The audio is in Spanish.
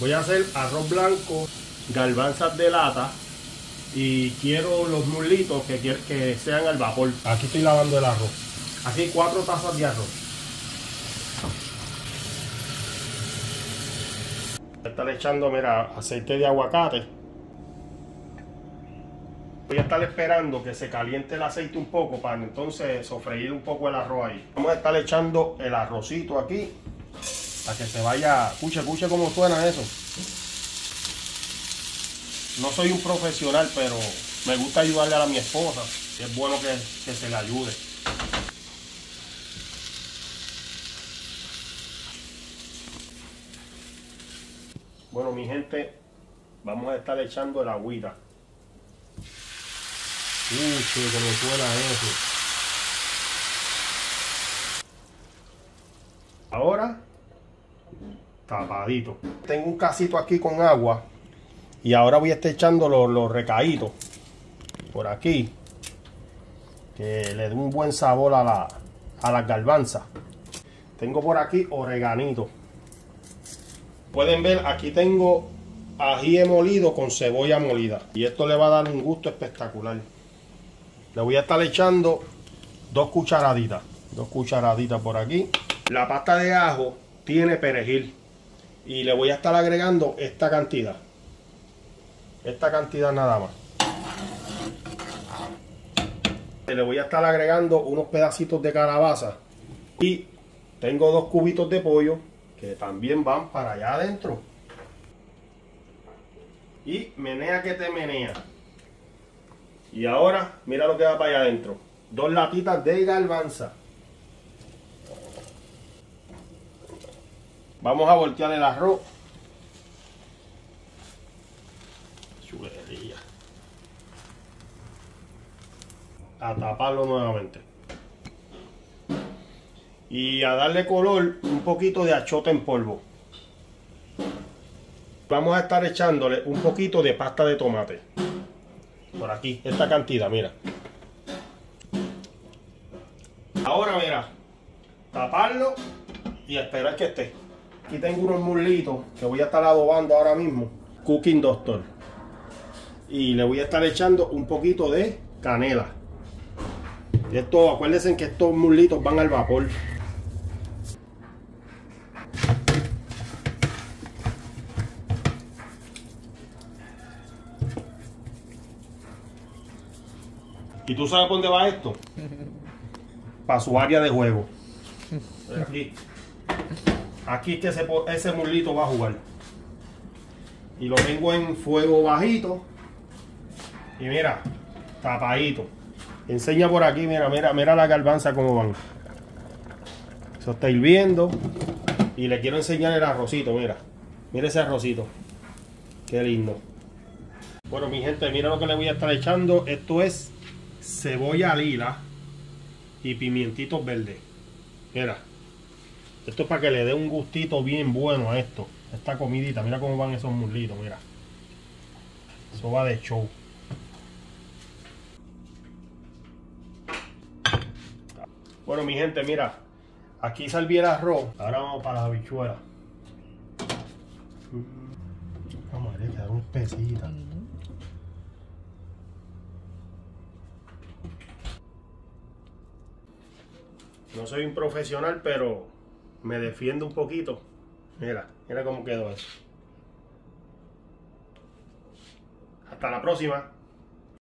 Voy a hacer arroz blanco, garbanzas de lata y quiero los muslitos que sean al vapor. Aquí estoy lavando el arroz. Aquí 4 tazas de arroz. Voy a estar echando, mira, aceite de aguacate. Voy a estar esperando que se caliente el aceite un poco para entonces sofreír un poco el arroz ahí. Vamos a estar echando el arrocito aquí para que se vaya. Escuche cómo suena eso. No soy un profesional, pero me gusta ayudarle a mi esposa. Es bueno que se le ayude. Bueno, mi gente, vamos a estar echando el agüita. Escuche cómo suena eso. Ahora, tapadito. Tengo un casito aquí con agua. Y ahora voy a estar echando los recaditos por aquí, que le dé un buen sabor a las garbanzas. Tengo por aquí oreganito. Pueden ver, aquí tengo ají molido con cebolla molida. Y esto le va a dar un gusto espectacular. Le voy a estar echando 2 cucharaditas. 2 cucharaditas por aquí. La pasta de ajo tiene perejil. Y le voy a estar agregando esta cantidad. Esta cantidad nada más. Le voy a estar agregando unos pedacitos de calabaza. Y tengo 2 cubitos de pollo que también van para allá adentro. Y menea que te menea. Y ahora mira lo que va para allá adentro. 2 latitas de garbanza. Vamos a voltear el arroz. Chulería. A taparlo nuevamente. Y a darle color un poquito de achota en polvo. Vamos a estar echándole un poquito de pasta de tomate. Por aquí, esta cantidad, mira. Ahora mira, taparlo y esperar que esté. Aquí tengo unos muslitos que voy a estar adobando ahora mismo. Cooking Doctor. Y le voy a estar echando un poquito de canela. Esto, acuérdense que estos muslitos van al vapor. ¿Y tú sabes por dónde va esto? Para su área de juego. Aquí es que ese muslito va a jugar. Y lo tengo en fuego bajito. Y mira, tapadito. Enseña por aquí, mira la garbanza cómo van. Eso está hirviendo. Y le quiero enseñar el arrocito, mira. Mira ese arrocito. Qué lindo. Bueno, mi gente, mira lo que le voy a estar echando. Esto es cebolla lila y pimientitos verdes. Mira. Esto es para que le dé un gustito bien bueno a esto. Esta comidita. Mira cómo van esos muslitos, mira. Eso va de show. Bueno, mi gente, mira. Aquí serví el arroz. Ahora vamos para las habichuelas. Vamos a ver, quedaron espesitas. No soy un profesional, pero me defiendo un poquito. Mira cómo quedó eso. Hasta la próxima.